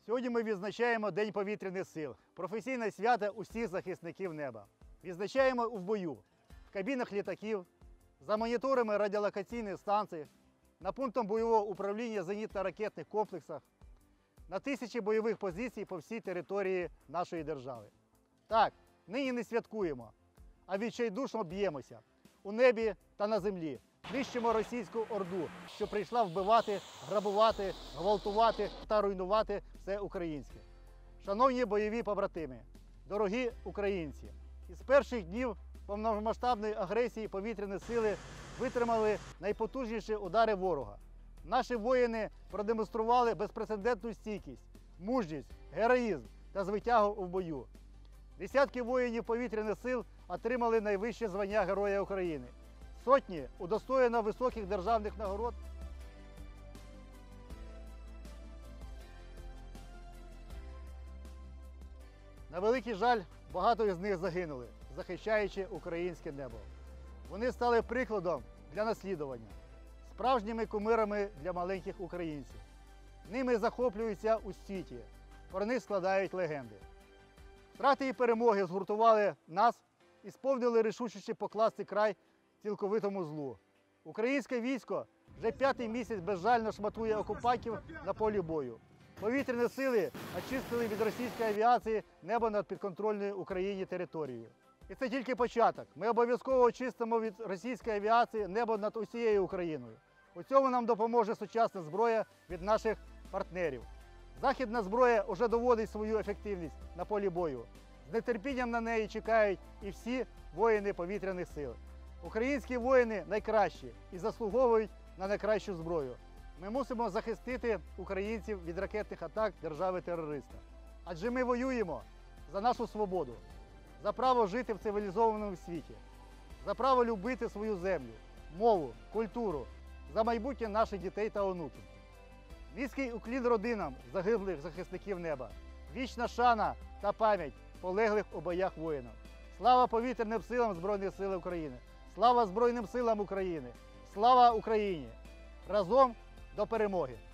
Сьогодні ми відзначаємо День повітряних сил, професійне свято усіх захисників неба. Відзначаємо в бою, в кабінах літаків, за моніторами радіолокаційних станцій, на пунктах бойового управління зенітно-ракетних комплексах, на тисячі бойових позицій по всій території нашої держави. Так, нині не святкуємо, а відчайдушно б'ємося у небі та на землі. Нищимо російську орду, що прийшла вбивати, грабувати, гвалтувати та руйнувати все українське. Шановні бойові побратими, дорогі українці, із перших днів повномасштабної агресії повітряні сили витримали найпотужніші удари ворога. Наші воїни продемонстрували безпрецедентну стійкість, мужність, героїзм та звитягу в бою. Десятки воїнів повітряних сил отримали найвище звання Героя України. Сотні удостоєно високих державних нагород. На великий жаль, багато із них загинули, захищаючи українське небо. Вони стали прикладом для наслідування, справжніми кумирами для маленьких українців. Ними захоплюються у світі, про них складають легенди. Втрати і перемоги згуртували нас і сповнили рішучості покласти край цілковитому злу. Українське військо вже 5-й місяць безжально шматує окупантів на полі бою. Повітряні сили очистили від російської авіації небо над підконтрольною Україні територією. І це тільки початок. Ми обов'язково очистимо від російської авіації небо над усією Україною. У цьому нам допоможе сучасна зброя від наших партнерів. Західна зброя вже доводить свою ефективність на полі бою. З нетерпінням на неї чекають і всі воїни повітряних сил. Українські воїни найкращі і заслуговують на найкращу зброю. Ми мусимо захистити українців від ракетних атак держави-терориста. Адже ми воюємо за нашу свободу, за право жити в цивілізованому світі, за право любити свою землю, мову, культуру, за майбутнє наших дітей та онуків. Низький уклін родинам загиблих захисників неба, вічна шана та пам'ять полеглих у боях воїнів. Слава повітряним силам Збройних сил України! Слава Збройним силам України! Слава Україні! Разом до перемоги!